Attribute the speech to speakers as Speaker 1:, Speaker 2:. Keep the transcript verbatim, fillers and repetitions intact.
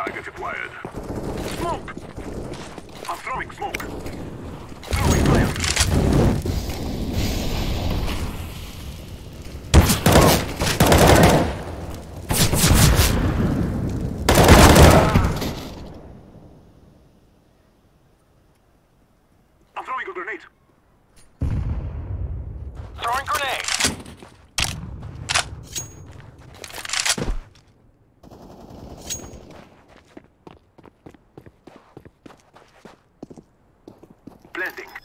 Speaker 1: Target acquired. Smoke! I'm throwing smoke. Throwing fire. I'm throwing a grenade. Throwing grenade. Blending.